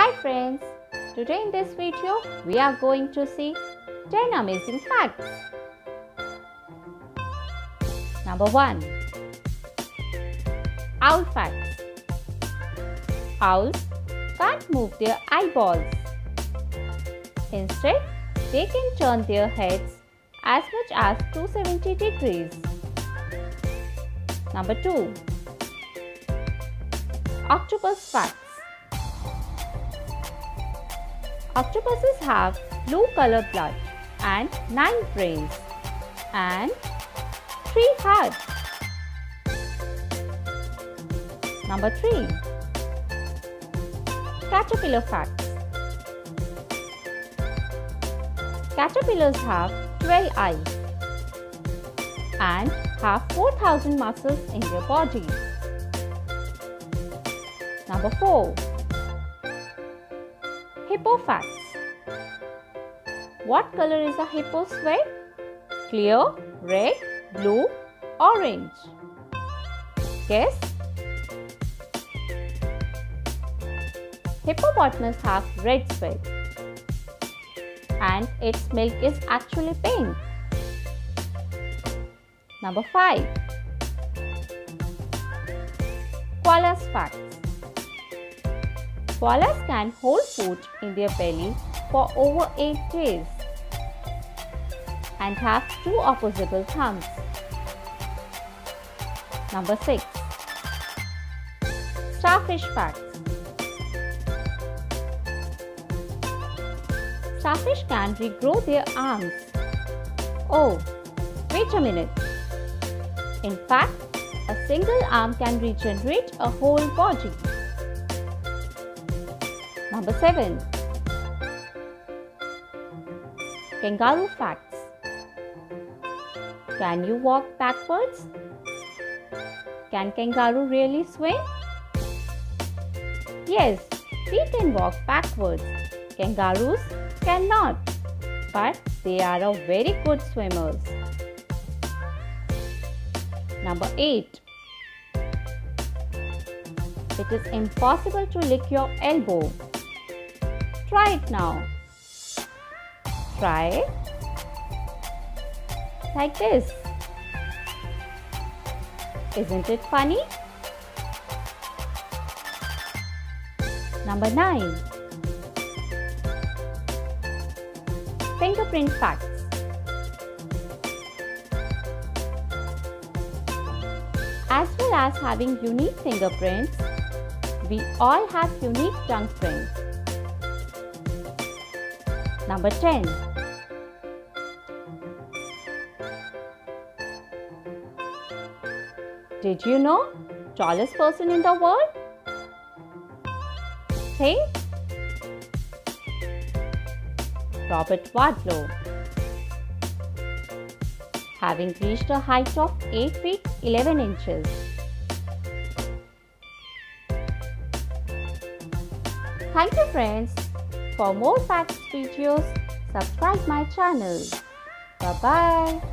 Hi friends, today in this video we are going to see 10 amazing facts. Number 1. Owl facts. Owls can't move their eyeballs. Instead, they can turn their heads as much as 270 degrees. Number 2. Octopus facts. Octopuses have blue color blood and 9 brains and 3 hearts. Number 3. Caterpillar facts. Caterpillars have 12 eyes and have 4,000 muscles in their body. Number 4. Hippo facts. What color is a hippo's sweat? Clear, red, blue, orange. Guess? Hippopotamus have red sweat and its milk is actually pink. Number 5. Koalas facts. Koalas can hold food in their belly for over 8 days and have 2 opposable thumbs. Number 6. Starfish facts. Starfish can regrow their arms. Oh, wait a minute. In fact, a single arm can regenerate a whole body. Number 7. Kangaroo facts. Can you walk backwards? Can kangaroo really swim? Yes, we can walk backwards. Kangaroos cannot, but they are a very good swimmers. Number 8. It is impossible to lick your elbow. Try it now. Try it. Like this. Isn't it funny? Number 9. Fingerprint facts. As well as having unique fingerprints, we all have unique tongue prints. Number 10. Did you know tallest person in the world? Think. Robert Wadlow, having reached a height of 8 feet 11 inches. Thank you friends. For more facts videos, subscribe my channel. Bye bye.